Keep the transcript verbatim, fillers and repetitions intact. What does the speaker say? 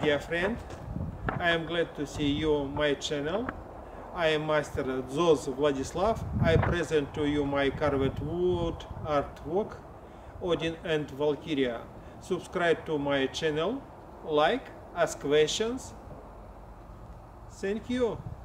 dear friend. I am glad to see you on my channel. I am Master Zos Vladislav. I present to you my carved wood artwork, Odin and Valkyria. Subscribe to my channel, like, ask questions. Thank you.